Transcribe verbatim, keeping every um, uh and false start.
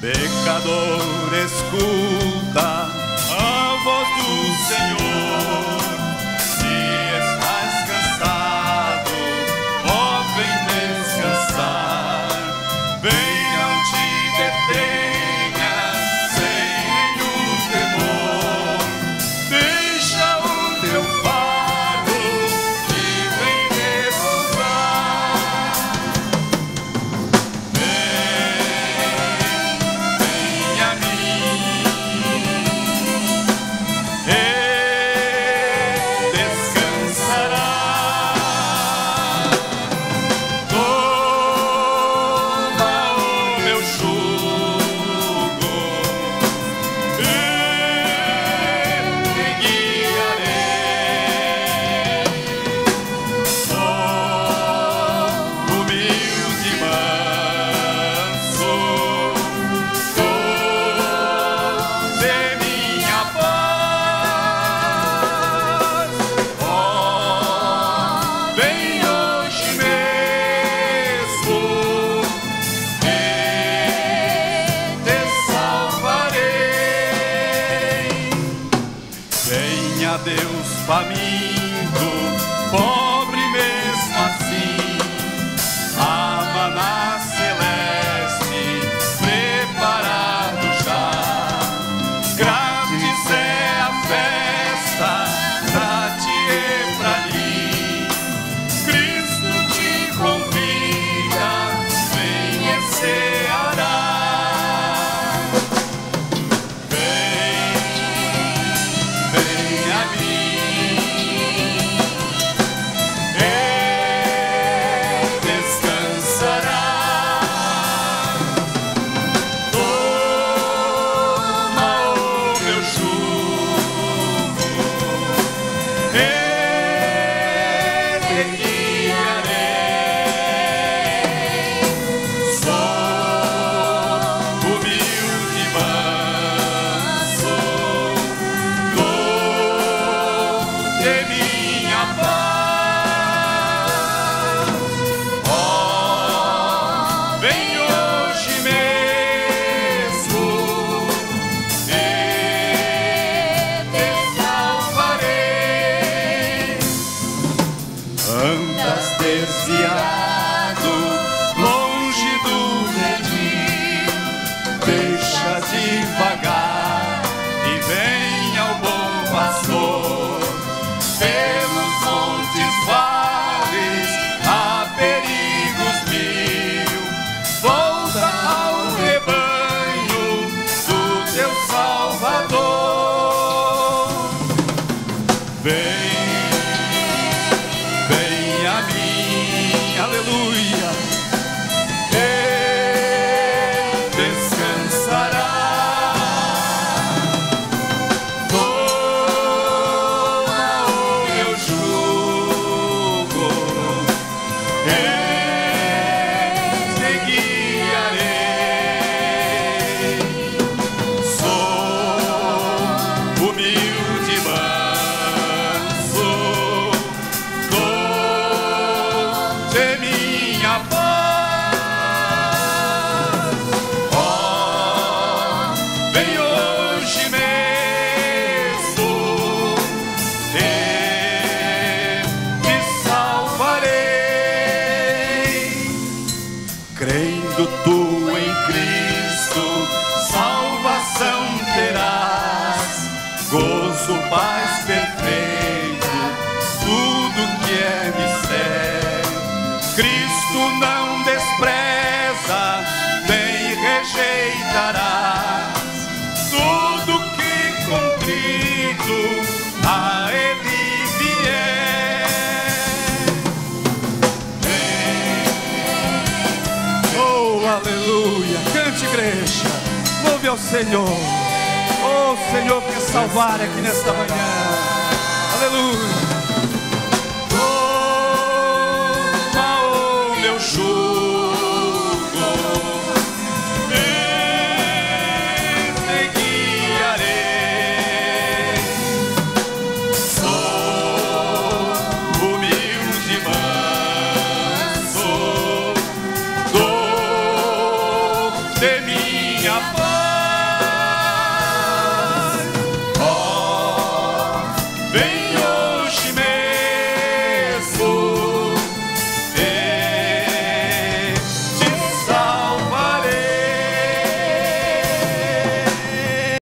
Pecador, escuta a voz do Senhor. Se estás cansado, ó, vem descansar. Venha, não te detenha, sem nenhum temor. Deixa o teu fardo e vem repousar. Venha, Deus faminto, pobre mesmo assim, a maná celeste preparado já. Grátis é a festa pra ti e pra mim. Cristo te convida, vem e ceará. Andas desviado, longe do redil, deixa de vagar e vem ao bom pastor. Pelos montes, vales, há perigos mil, volta ao rebanho do teu Salvador. Vem, aleluia, e descansará. Toma o meu jugo, e te guiarei. Sou humilde e manso, de minha paz, ó, oh, vem hoje mesmo, e te salvarei. Crendo tu em Cristo, salvação terás, gozo, paz perfeito, tudo que é mistério. Cristo não despreza, nem rejeitarás tudo que contrito a Ele vier. Oh, aleluia! Cante, igreja, louve ao Senhor. Oh, Senhor, quer salvar aqui nesta manhã. Aleluia! De mim minha paz.